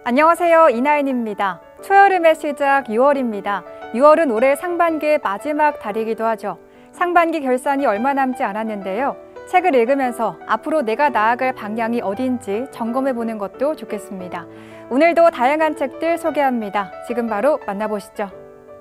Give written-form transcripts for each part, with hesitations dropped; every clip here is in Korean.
안녕하세요. 이나인입니다. 초여름의 시작 6월입니다. 6월은 올해 상반기의 마지막 달이기도 하죠. 상반기 결산이 얼마 남지 않았는데요. 책을 읽으면서 앞으로 내가 나아갈 방향이 어딘지 점검해보는 것도 좋겠습니다. 오늘도 다양한 책들 소개합니다. 지금 바로 만나보시죠.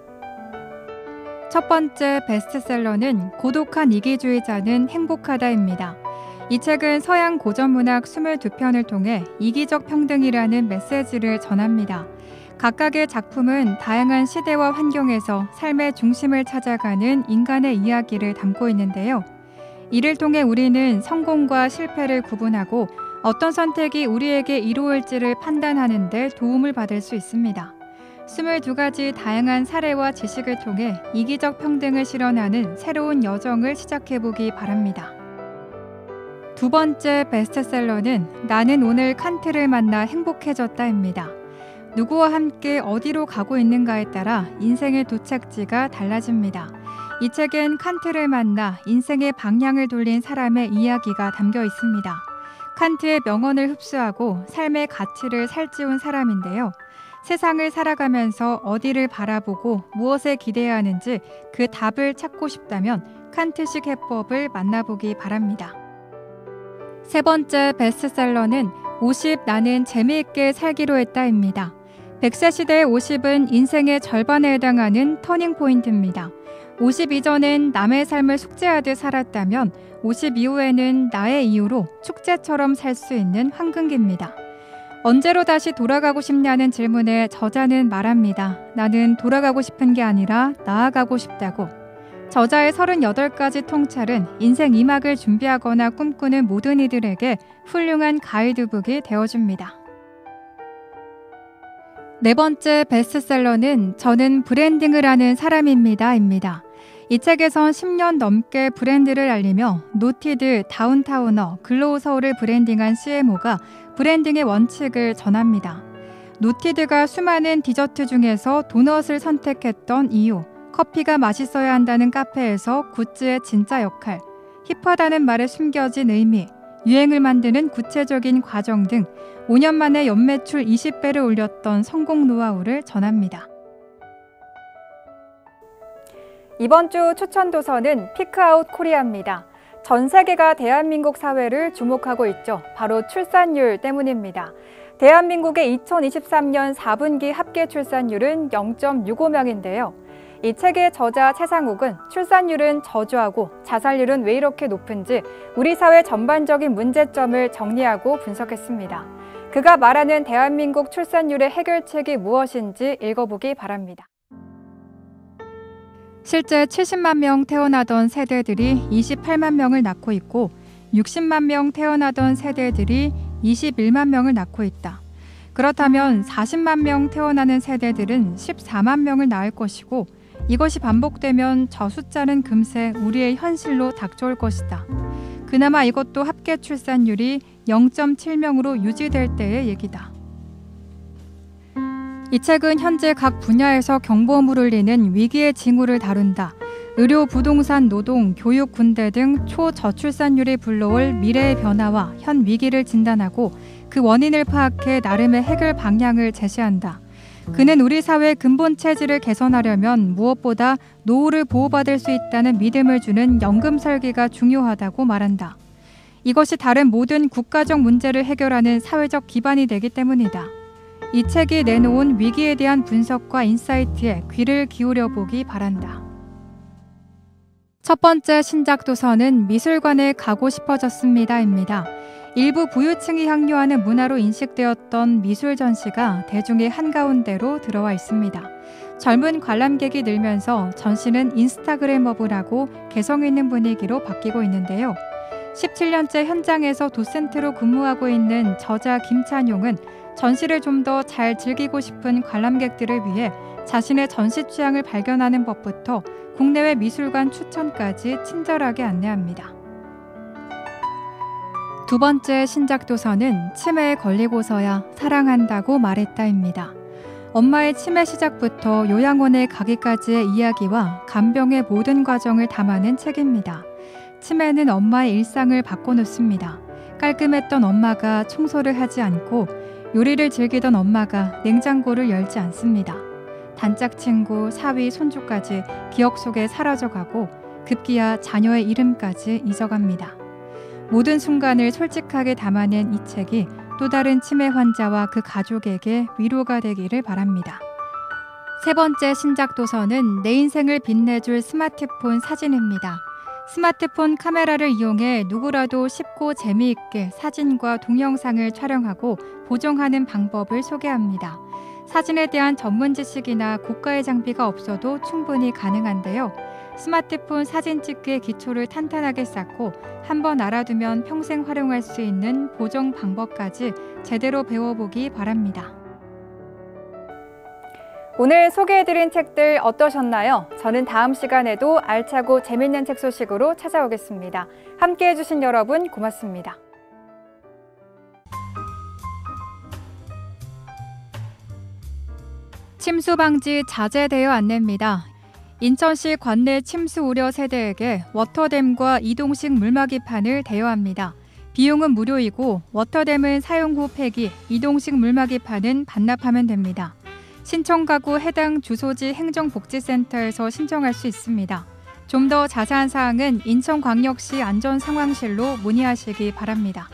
첫 번째 베스트셀러는 고독한 이기주의자는 행복하다입니다. 이 책은 서양 고전문학 22편을 통해 이기적 평등이라는 메시지를 전합니다. 각각의 작품은 다양한 시대와 환경에서 삶의 중심을 찾아가는 인간의 이야기를 담고 있는데요. 이를 통해 우리는 성공과 실패를 구분하고 어떤 선택이 우리에게 이로울지를 판단하는 데 도움을 받을 수 있습니다. 22가지 다양한 사례와 지식을 통해 이기적 평등을 실현하는 새로운 여정을 시작해보기 바랍니다. 두 번째 베스트셀러는 나는 오늘 칸트를 만나 행복해졌다입니다. 누구와 함께 어디로 가고 있는가에 따라 인생의 도착지가 달라집니다. 이 책은 칸트를 만나 인생의 방향을 돌린 사람의 이야기가 담겨 있습니다. 칸트의 명언을 흡수하고 삶의 가치를 살찌운 사람인데요. 세상을 살아가면서 어디를 바라보고 무엇에 기대해야 하는지 그 답을 찾고 싶다면 칸트식 해법을 만나보기 바랍니다. 세 번째 베스트셀러는 50 나는 재미있게 살기로 했다입니다. 100세 시대의 50은 인생의 절반에 해당하는 터닝포인트입니다. 50 이전엔 남의 삶을 숙제하듯 살았다면 50 이후에는 나의 이유로 축제처럼 살 수 있는 황금기입니다. 언제로 다시 돌아가고 싶냐는 질문에 저자는 말합니다. 나는 돌아가고 싶은 게 아니라 나아가고 싶다고. 저자의 38가지 통찰은 인생 2막을 준비하거나 꿈꾸는 모든 이들에게 훌륭한 가이드북이 되어줍니다. 네 번째 베스트셀러는 저는 브랜딩을 하는 사람입니다. 이 책에선 10년 넘게 브랜드를 알리며 노티드, 다운타우너, 글로우 서울을 브랜딩한 CMO가 브랜딩의 원칙을 전합니다. 노티드가 수많은 디저트 중에서 도넛을 선택했던 이유, 커피가 맛있어야 한다는 카페에서 굿즈의 진짜 역할, 힙하다는 말에 숨겨진 의미, 유행을 만드는 구체적인 과정 등 5년 만에 연매출 20배를 올렸던 성공 노하우를 전합니다. 이번 주 추천 도서는 피크아웃 코리아입니다. 전 세계가 대한민국 사회를 주목하고 있죠. 바로 출산율 때문입니다. 대한민국의 2023년 4분기 합계 출산율은 0.65명인데요. 이 책의 저자 최상욱은 출산율은 저조하고 자살률은 왜 이렇게 높은지 우리 사회 전반적인 문제점을 정리하고 분석했습니다. 그가 말하는 대한민국 출산율의 해결책이 무엇인지 읽어보기 바랍니다. 실제 70만 명 태어나던 세대들이 28만 명을 낳고 있고 60만 명 태어나던 세대들이 21만 명을 낳고 있다. 그렇다면 40만 명 태어나는 세대들은 14만 명을 낳을 것이고 이것이 반복되면 저 숫자는 금세 우리의 현실로 닥쳐올 것이다. 그나마 이것도 합계 출산율이 0.7명으로 유지될 때의 얘기다. 이 책은 현재 각 분야에서 경보음을 울리는 위기의 징후를 다룬다. 의료, 부동산, 노동, 교육, 군대 등 초저출산율이 불러올 미래의 변화와 현 위기를 진단하고 그 원인을 파악해 나름의 해결 방향을 제시한다. 그는 우리 사회의 근본 체질을 개선하려면 무엇보다 노후를 보호받을 수 있다는 믿음을 주는 연금 설계가 중요하다고 말한다. 이것이 다른 모든 국가적 문제를 해결하는 사회적 기반이 되기 때문이다. 이 책이 내놓은 위기에 대한 분석과 인사이트에 귀를 기울여 보기 바란다. 첫 번째 신작 도서는 미술관에 가고 싶어졌습니다입니다. 일부 부유층이 향유하는 문화로 인식되었던 미술 전시가 대중의 한가운데로 들어와 있습니다. 젊은 관람객이 늘면서 전시는 인스타그래머블하고 개성 있는 분위기로 바뀌고 있는데요. 17년째 현장에서 도센트로 근무하고 있는 저자 김찬용은 전시를 좀 더 잘 즐기고 싶은 관람객들을 위해 자신의 전시 취향을 발견하는 법부터 국내외 미술관 추천까지 친절하게 안내합니다. 두 번째 신작 도서는 치매에 걸리고서야 사랑한다고 말했다입니다. 엄마의 치매 시작부터 요양원에 가기까지의 이야기와 간병의 모든 과정을 담아낸 책입니다. 치매는 엄마의 일상을 바꿔놓습니다. 깔끔했던 엄마가 청소를 하지 않고 요리를 즐기던 엄마가 냉장고를 열지 않습니다. 단짝 친구, 사위, 손주까지 기억 속에 사라져가고 급기야 자녀의 이름까지 잊어갑니다. 모든 순간을 솔직하게 담아낸 이 책이 또 다른 치매 환자와 그 가족에게 위로가 되기를 바랍니다. 세 번째 신작 도서는 내 인생을 빛내줄 스마트폰 사진입니다. 스마트폰 카메라를 이용해 누구라도 쉽고 재미있게 사진과 동영상을 촬영하고 보정하는 방법을 소개합니다. 사진에 대한 전문 지식이나 고가의 장비가 없어도 충분히 가능한데요. 스마트폰 사진 찍기의 기초를 탄탄하게 쌓고 한번 알아두면 평생 활용할 수 있는 보정 방법까지 제대로 배워보기 바랍니다. 오늘 소개해드린 책들 어떠셨나요? 저는 다음 시간에도 알차고 재밌는 책 소식으로 찾아오겠습니다. 함께해 주신 여러분 고맙습니다. 침수 방지 자제되어 안내입니다. 인천시 관내 침수 우려 세대에게 워터댐과 이동식 물막이판을 대여합니다. 비용은 무료이고 워터댐은 사용 후 폐기, 이동식 물막이판은 반납하면 됩니다. 신청 가구 해당 주소지 행정복지센터에서 신청할 수 있습니다. 좀 더 자세한 사항은 인천광역시 안전상황실로 문의하시기 바랍니다.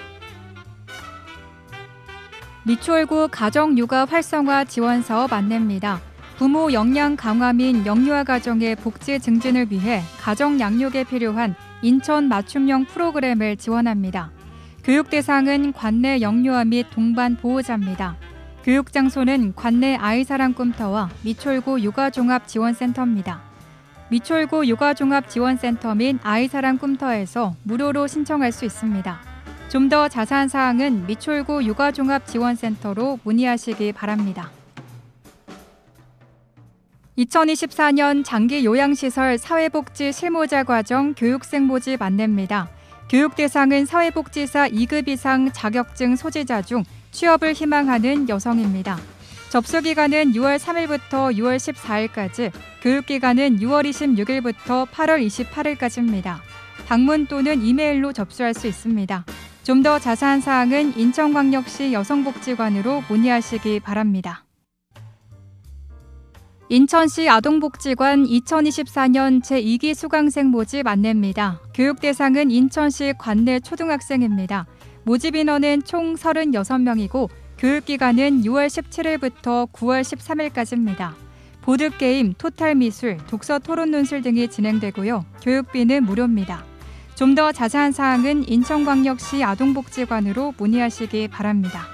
미추홀구 가정육아 활성화 지원사업 안내입니다. 부모 역량 강화 및 영유아 가정의 복지 증진을 위해 가정 양육에 필요한 인천 맞춤형 프로그램을 지원합니다. 교육 대상은 관내 영유아 및 동반 보호자입니다. 교육 장소는 관내 아이사랑 꿈터와 미추홀구 육아종합지원센터입니다. 미추홀구 육아종합지원센터 및 아이사랑 꿈터에서 무료로 신청할 수 있습니다. 좀 더 자세한 사항은 미추홀구 육아종합지원센터로 문의하시기 바랍니다. 2024년 장기 요양시설 사회복지 실무자 과정 교육생 모집 안내입니다. 교육 대상은 사회복지사 2급 이상 자격증 소지자 중 취업을 희망하는 여성입니다. 접수 기간은 6월 3일부터 6월 14일까지, 교육 기간은 6월 26일부터 8월 28일까지입니다. 방문 또는 이메일로 접수할 수 있습니다. 좀 더 자세한 사항은 인천광역시 여성복지관으로 문의하시기 바랍니다. 인천시 아동복지관 2024년 제2기 수강생 모집 안내입니다. 교육 대상은 인천시 관내 초등학생입니다. 모집 인원은 총 36명이고 교육기간은 6월 17일부터 9월 13일까지입니다. 보드게임, 토탈미술, 독서 토론 논술 등이 진행되고요. 교육비는 무료입니다. 좀 더 자세한 사항은 인천광역시 아동복지관으로 문의하시기 바랍니다.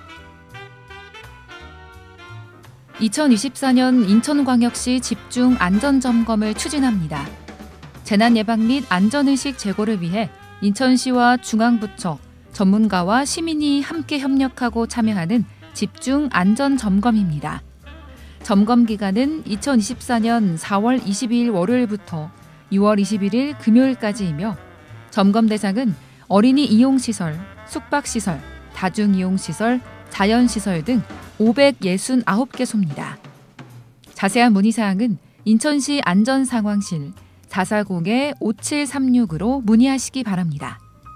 2024년 인천광역시 집중 안전점검을 추진합니다. 재난예방 및 안전의식 제고를 위해 인천시와 중앙부처, 전문가와 시민이 함께 협력하고 참여하는 집중 안전점검입니다. 점검 기간은 2024년 4월 22일 월요일부터 6월 21일 금요일까지이며 점검 대상은 어린이 이용시설, 숙박시설, 다중이용시설, 자연시설 등 569개소입니다. 자세한 문의사항은 인천시 안전상황실 440-5736으로 문의하시기 바랍니다.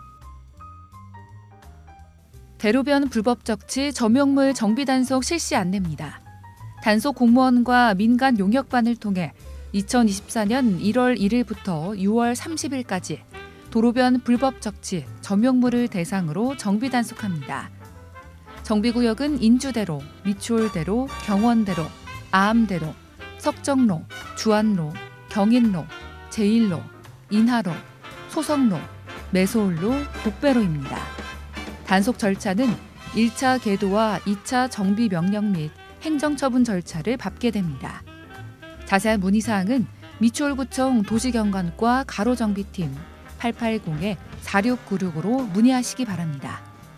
대로변 불법 적치 점용물 정비 단속 실시 안내입니다. 단속 공무원과 민간 용역반을 통해 2024년 1월 1일부터 6월 30일까지 도로변 불법 적치 점용물을 대상으로 정비 단속합니다. 정비구역은 인주대로, 미추홀대로, 경원대로, 아암대로, 석정로, 주안로, 경인로, 제1로, 인하로, 소성로, 매소홀로, 복배로입니다. 단속 절차는 1차 계도와 2차 정비 명령 및 행정처분 절차를 밟게 됩니다. 자세한 문의사항은 미추홀구청 도시경관과 가로정비팀 880-4696으로 문의하시기 바랍니다.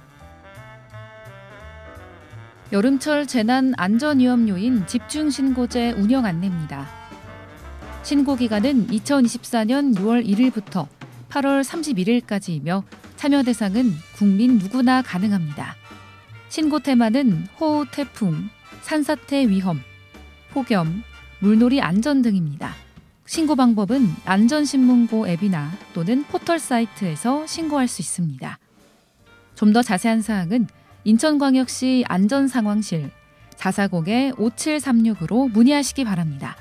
여름철 재난 안전위험 요인 집중신고제 운영 안내입니다. 신고기간은 2024년 6월 1일부터 8월 31일까지이며 참여 대상은 국민 누구나 가능합니다. 신고 테마는 호우, 태풍, 산사태 위험, 폭염, 물놀이 안전 등입니다. 신고 방법은 안전신문고 앱이나 또는 포털 사이트에서 신고할 수 있습니다. 좀 더 자세한 사항은 인천광역시 안전상황실 440-5736으로 문의하시기 바랍니다.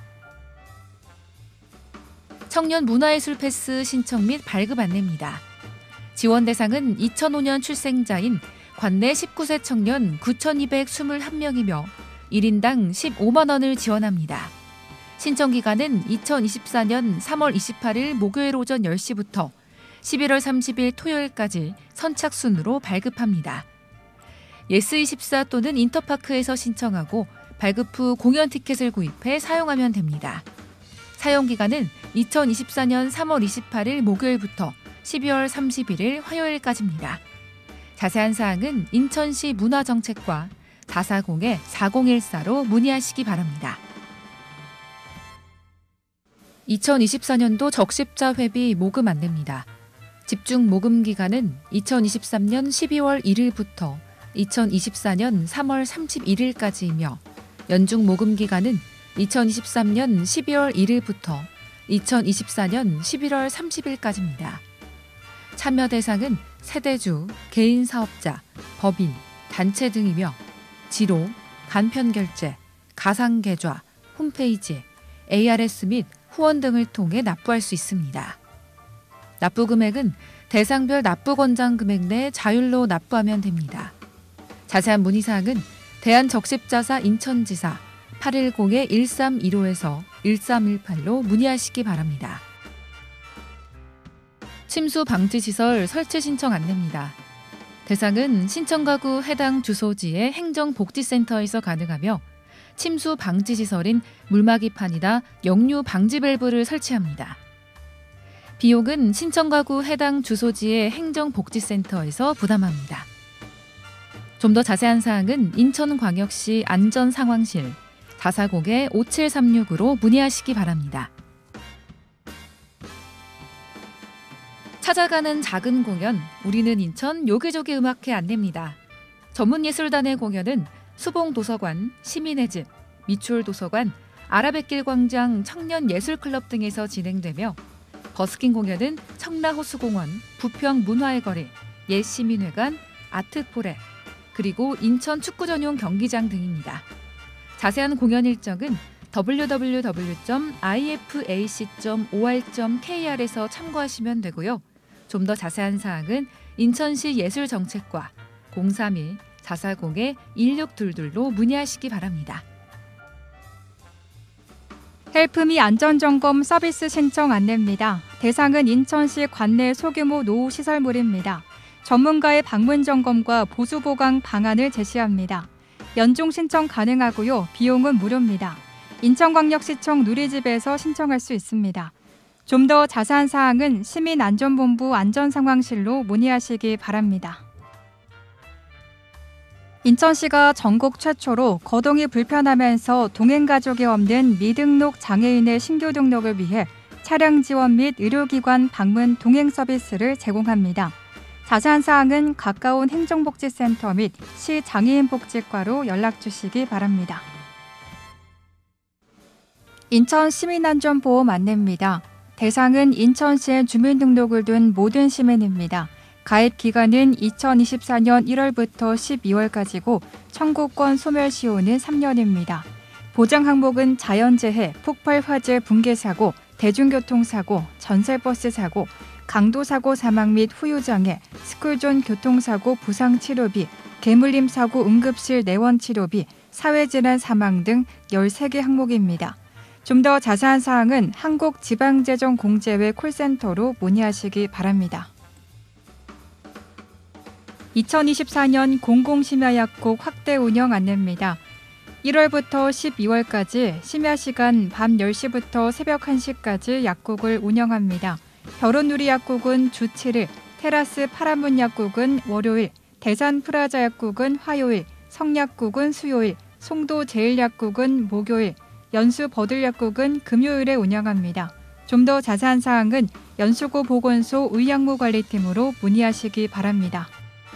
청년 문화예술 패스 신청 및 발급 안내입니다. 지원 대상은 2005년 출생자인 관내 19세 청년 9,221명이며 1인당 15만 원을 지원합니다. 신청 기간은 2024년 3월 28일 목요일 오전 10시부터 11월 30일 토요일까지 선착순으로 발급합니다. 예스24 또는 인터파크에서 신청하고 발급 후 공연 티켓을 구입해 사용하면 됩니다. 사용 기간은 2024년 3월 28일 목요일부터 12월 31일 화요일까지입니다. 자세한 사항은 인천시 문화정책과 440-4014로 문의하시기 바랍니다. 2024년도 적십자 회비 모금 안내입니다. 집중 모금 기간은 2023년 12월 1일부터 2024년 3월 31일까지이며 연중 모금 기간은 2023년 12월 1일부터 2024년 11월 30일까지입니다. 참여 대상은 세대주, 개인 사업자, 법인, 단체 등이며 지로, 간편결제, 가상계좌, 홈페이지, ARS 및 후원 등을 통해 납부할 수 있습니다. 납부 금액은 대상별 납부 권장 금액 내 자율로 납부하면 됩니다. 자세한 문의사항은 대한적십자사 인천지사 810-1315에서 1318로 문의하시기 바랍니다. 침수 방지 시설 설치 신청 안내입니다. 대상은 신청가구 해당 주소지의 행정복지센터에서 가능하며 침수 방지 시설인 물막이판이나 역류 방지 밸브를 설치합니다. 비용은 신청가구 해당 주소지의 행정복지센터에서 부담합니다. 좀 더 자세한 사항은 인천광역시 안전상황실 440-5736으로 문의하시기 바랍니다. 찾아가는 작은 공연, 우리는 인천 요기조기 음악회 안내입니다. 전문예술단의 공연은 수봉도서관, 시민의 집, 미추홀도서관, 아라뱃길 광장 청년예술클럽 등에서 진행되며 버스킹 공연은 청라호수공원, 부평문화의 거리, 옛시민회관, 아트포레, 그리고 인천 축구 전용 경기장 등입니다. 자세한 공연 일정은 www.ifac.or.kr에서 참고하시면 되고요. 좀 더 자세한 사항은 인천시 예술정책과 032-440-1622로 문의하시기 바랍니다. 헬프미 안전점검 서비스 신청 안내입니다. 대상은 인천시 관내 소규모 노후시설물입니다. 전문가의 방문 점검과 보수 보강 방안을 제시합니다. 연중 신청 가능하고요. 비용은 무료입니다. 인천광역시청 누리집에서 신청할 수 있습니다. 좀 더 자세한 사항은 시민안전본부 안전상황실로 문의하시기 바랍니다. 인천시가 전국 최초로 거동이 불편하면서 동행가족이 없는 미등록 장애인의 신규 등록을 위해 차량 지원 및 의료기관 방문 동행 서비스를 제공합니다. 자세한 사항은 가까운 행정복지센터 및 시장애인복지과로 연락주시기 바랍니다. 인천 시민안전보험 안내입니다. 대상은 인천시에 주민등록을 둔 모든 시민입니다. 가입 기간은 2024년 1월부터 12월까지고 청구권 소멸시효는 3년입니다. 보장 항목은 자연재해, 폭발화재 붕괴사고, 대중교통사고, 전설버스 사고, 강도사고 사망 및 후유장애, 스쿨존 교통사고 부상치료비, 개물림 사고 응급실 내원치료비, 사회질환 사망 등 13개 항목입니다. 좀 더 자세한 사항은 한국지방재정공제회 콜센터로 문의하시기 바랍니다. 2024년 공공심야약국 확대 운영 안내입니다. 1월부터 12월까지 심야시간 밤 10시부터 새벽 1시까지 약국을 운영합니다. 벼론누리 약국은 주 7일, 테라스 파란문 약국은 월요일, 대산 프라자 약국은 화요일, 성약국은 수요일, 송도 제일약국은 목요일, 연수 버들 약국은 금요일에 운영합니다. 좀 더 자세한 사항은 연수구 보건소 의약무관리팀으로 문의하시기 바랍니다.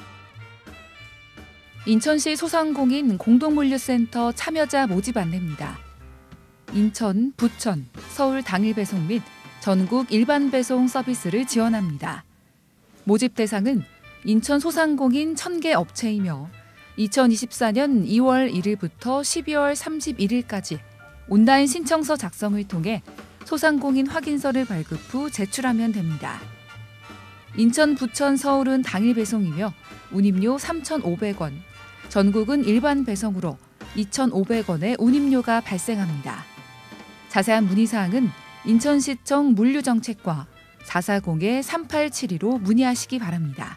인천시 소상공인 공동물류센터 참여자 모집 안내입니다. 인천, 부천, 서울 당일 배송 및 전국 일반 배송 서비스를 지원합니다. 모집 대상은 인천 소상공인 1000개 업체이며 2024년 2월 1일부터 12월 31일까지 온라인 신청서 작성을 통해 소상공인 확인서를 발급 후 제출하면 됩니다. 인천, 부천, 서울은 당일 배송이며 운임료 3,500원, 전국은 일반 배송으로 2,500원의 운임료가 발생합니다. 자세한 문의사항은 인천시청 물류정책과 440-3872로 문의하시기 바랍니다.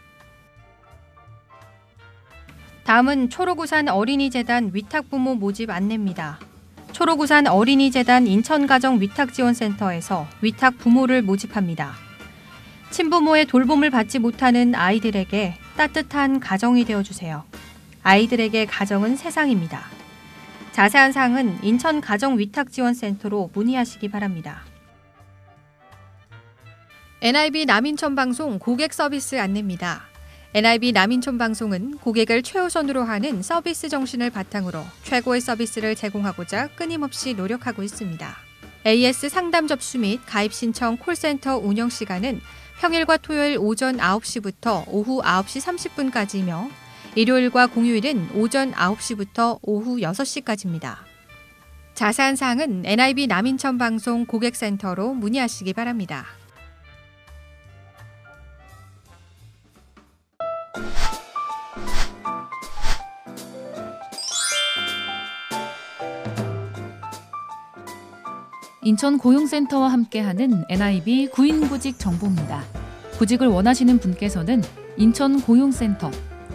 다음은 초록우산 어린이재단 위탁부모 모집 안내입니다. 초록우산 어린이재단 인천가정위탁지원센터에서 위탁부모를 모집합니다. 친부모의 돌봄을 받지 못하는 아이들에게 따뜻한 가정이 되어주세요. 아이들에게 가정은 세상입니다. 자세한 사항은 인천가정위탁지원센터로 문의하시기 바랍니다. NIB 남인천방송 고객 서비스 안내입니다. NIB 남인천방송은 고객을 최우선으로 하는 서비스 정신을 바탕으로 최고의 서비스를 제공하고자 끊임없이 노력하고 있습니다. AS 상담 접수 및 가입 신청 콜센터 운영 시간은 평일과 토요일 오전 9시부터 오후 9시 30분까지이며 일요일과 공휴일은 오전 9시부터 오후 6시까지입니다. 자세한 사항은 NIB 남인천방송 고객센터로 문의하시기 바랍니다. 인천 고용센터와 함께하는 NIB 구인구직 정보입니다. 구직을 원하시는 분께서는 인천 고용센터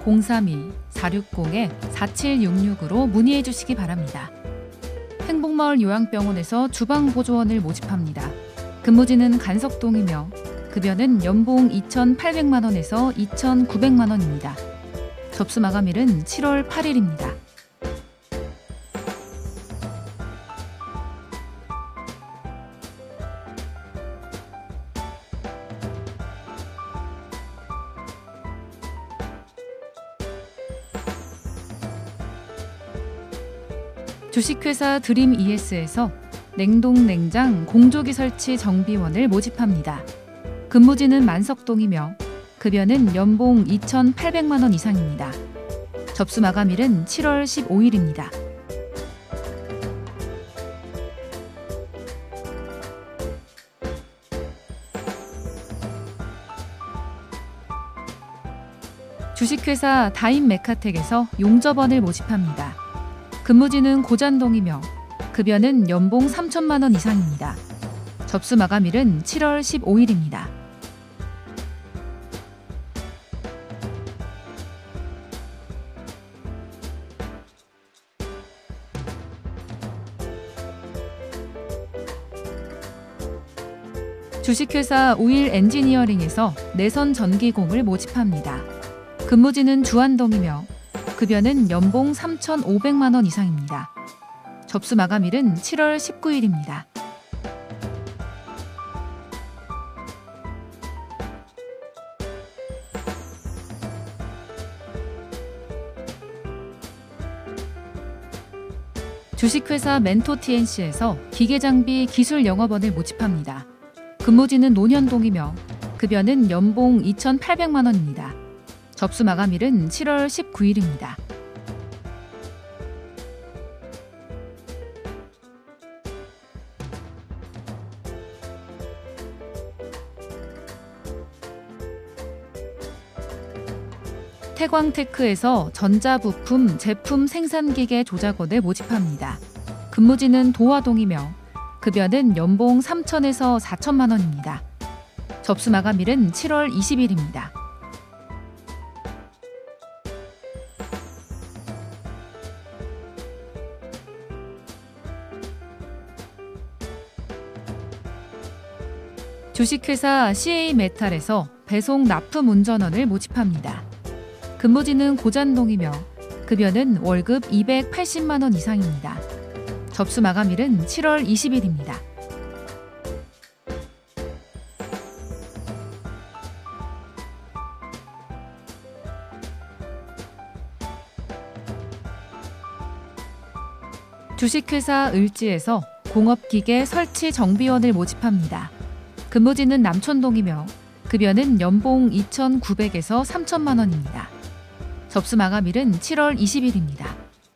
032-460-4766으로 문의해 주시기 바랍니다. 행복마을 요양병원에서 주방보조원을 모집합니다. 근무지는 간석동이며 급여는 연봉 2,800만 원에서 2,900만 원입니다. 접수 마감일은 7월 8일입니다. 주식회사 드림 ES에서 냉동 냉장 공조기 설치 정비원을 모집합니다. 근무지는 만석동이며 급여는 연봉 2,800만 원 이상입니다. 접수 마감일은 7월 15일입니다. 주식회사 다인메카텍에서 용접원을 모집합니다. 근무지는 고잔동이며 급여는 연봉 3천만 원 이상입니다. 접수 마감일은 7월 15일입니다. 주식회사 우일 엔지니어링에서 내선 전기공을 모집합니다. 근무지는 주안동이며 급여는 연봉 3,500만 원 이상입니다. 접수 마감일은 7월 19일입니다. 주식회사 멘토TNC에서 기계장비 기술 영업원을 모집합니다. 근무지는 논현동이며 급여는 연봉 2,800만 원입니다. 접수 마감일은 7월 19일입니다. 태광테크에서 전자부품 제품 생산기계 조작원을 모집합니다. 근무지는 도화동이며 급여는 연봉 3천에서 4천만 원입니다. 접수 마감일은 7월 20일입니다. 주식회사 CA메탈에서 배송 납품 운전원을 모집합니다. 근무지는 고잔동이며 급여는 월급 280만 원 이상입니다. 접수 마감일은 7월 20일입니다. 주식회사 을지에서 공업기계 설치 정비원을 모집합니다. 근무지는 남촌동이며 급여는 연봉 2,900에서 3천만 원입니다. 접수 마감일은 7월 20일입니다.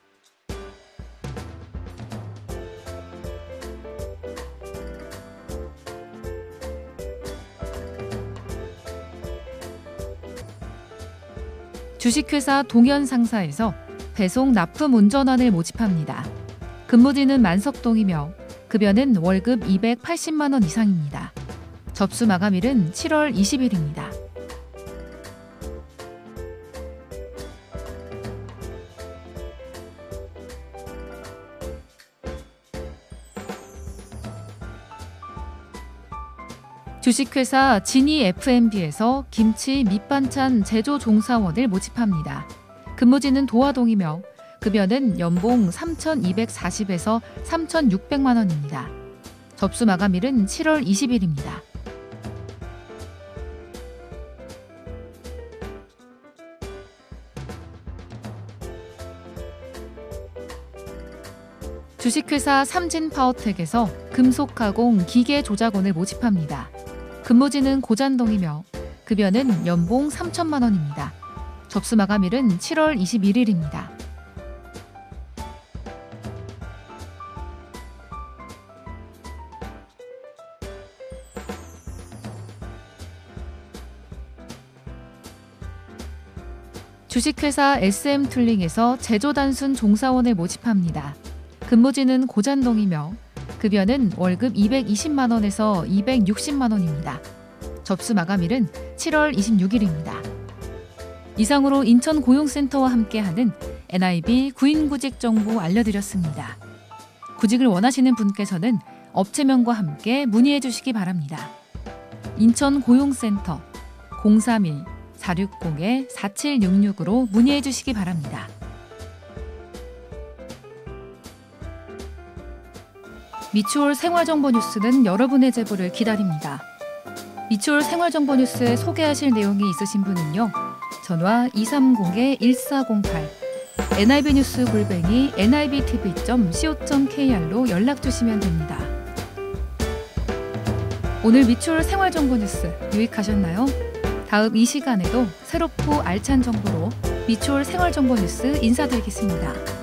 주식회사 동현 상사에서 배송 납품 운전원을 모집합니다. 근무지는 만석동이며 급여는 월급 280만 원 이상입니다. 접수 마감일은 7월 20일입니다. 주식회사 진이 F&B에서 김치 밑반찬 제조 종사원을 모집합니다. 근무지는 도화동이며 급여는 연봉 3,240에서 3,600만 원입니다. 접수 마감일은 7월 20일입니다. 주식회사 삼진파워텍에서 금속가공 기계 조작원을 모집합니다. 근무지는 고잔동이며 급여는 연봉 3천만 원입니다. 접수 마감일은 7월 21일입니다. 주식회사 SM툴링에서 제조단순 종사원을 모집합니다. 근무지는 고잔동이며 급여는 월급 220만 원에서 260만 원입니다. 접수 마감일은 7월 26일입니다. 이상으로 인천 고용센터와 함께하는 NIB 구인구직 정보 알려드렸습니다. 구직을 원하시는 분께서는 업체명과 함께 문의해 주시기 바랍니다. 인천 고용센터 031-460-4766으로 문의해 주시기 바랍니다. 미추홀 생활정보 뉴스는 여러분의 제보를 기다립니다. 미추홀 생활정보 뉴스에 소개하실 내용이 있으신 분은요. 전화 230-1408, nibnews@nibtv.co.kr로 연락주시면 됩니다. 오늘 미추홀 생활정보 뉴스 유익하셨나요? 다음 이 시간에도 새롭고 알찬 정보로 미추홀 생활정보 뉴스 인사드리겠습니다.